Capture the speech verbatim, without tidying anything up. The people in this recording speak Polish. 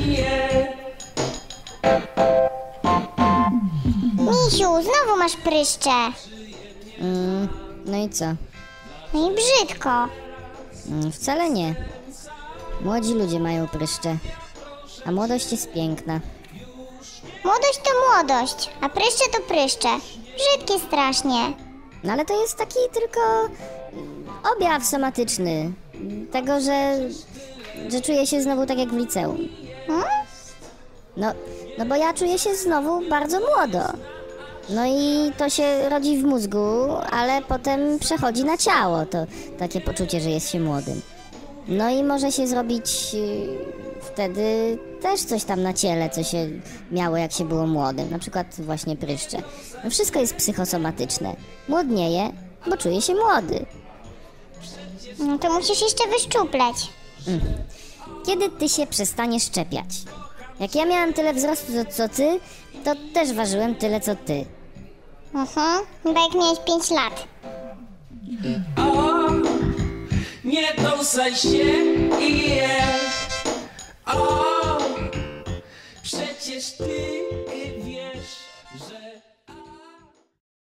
Misiu, znowu masz pryszcze. Mm, no i co? No i brzydko. Mm, wcale nie. Młodzi ludzie mają pryszcze, a młodość jest piękna. Młodość to młodość, a pryszcze to pryszcze. Brzydkie strasznie. No ale to jest taki tylko objaw somatyczny tego, że, że czuję się znowu tak jak w liceum. Hmm? No, no bo ja czuję się znowu bardzo młodo. No i to się rodzi w mózgu, ale potem przechodzi na ciało, to takie poczucie, że jest się młodym. No i może się zrobić yy, wtedy też coś tam na ciele, co się miało jak się było młodym, na przykład właśnie pryszcze. No wszystko jest psychosomatyczne. Młodnieje, bo czuje się młody. No to musisz jeszcze wyszczupleć. Mm. Kiedy ty się przestaniesz szczepiać? Jak ja miałam tyle wzrostu co ty, to też ważyłem tyle co ty. Mhm, chyba jak miałeś pięć lat. O, nie dąsaj się i je.